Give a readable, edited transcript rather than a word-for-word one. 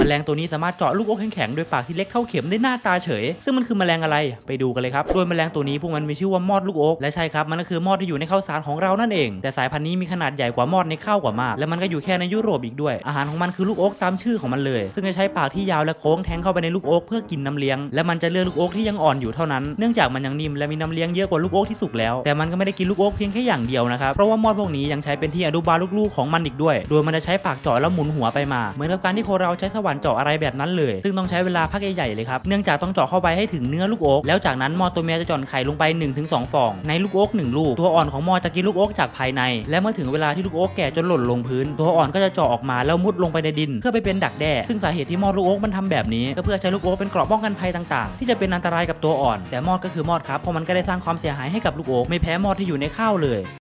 ลงตัวนี้สามารถเจาะลูกอกแข็งๆโดยปากที่เล็กเท่าเข็มได้หน้าตาเฉยซึ่งมันคือแมลงอะไรไปดูกันเลยครับโดยแมลงตัวนี้พวกมันมีชื่อว่ามอดลูกอกและใช่ครับมันก็คือมอดที่อยู่ในข้าวสารของเรานั่นเองแต่สายพันธุ์นี้มีขนาดใหญ่กว่ามอดในข้าวกว่ามากและมันก็อยู่แค่ในยุโรปอีกด้วยอาหารของมันคือลูกอกตามชื่อของมันเลยซึ่งจะใช้ปากที่ยาวและโค้งแทงเข้าไปในลูกอกเพื่อกินน้ำเลี้ยงและมันจะเลือกลูกอกที่ยังอ่อนอยู่เท่านั้นเนื่องจากมันยังนิ่มและมีน้ำเลี้ยงเยอะกว่าลูกอกที่สุกแล้วแต่มันก็ไม่ได้กินลูกอกเพียงแค่อย่างเดียวนะครับเพราะว่ามอดพวกนี้ยังใช้เป็นที่อนุบาลลูกๆของมันอีกด้วยโดยมันจะใช้ปากเจาะแล้วหมุนหัวไปมาเหมือนกับการที่คนเราใช้สว่านเจาะอะไรแบบนั้นเลยซึ่งต้องใช้เวลาพักใหญ่ๆเลยครับเนื่องจากต้องเจาะเข้าไปให้ถึงเนื้อลูกอกแล้วจากนั้นมอดตัวเมียจะหย่อนไข่ลงไป 1-2 ฟองในลูกอก1ลูกตัวอ่อนของมอดจะกินลูกอกจากภายในและเมื่อถึงเวลาที่ลูกอกแก่จนหล่นลงพื้นตัวอ่อนก็จะเจาะออกมาแล้วมุดลงไปในดินเพื่อไปเป็นดักแด้ซึ่งสาเหตุที่มอดลูกอกมันทำแบบนี้ก็เพื่อใช้ลูกอกเป็นเกราะป้องกันภัยต่างๆที่จะเป็นอันตรายกับตัวอ่อนแต่มอดก็คือมอดครับเพราะมันก็ได้สร้างความเสียหายให้กับลูกอกไม่แพ้มอดที่อยู่ในข้าวเลย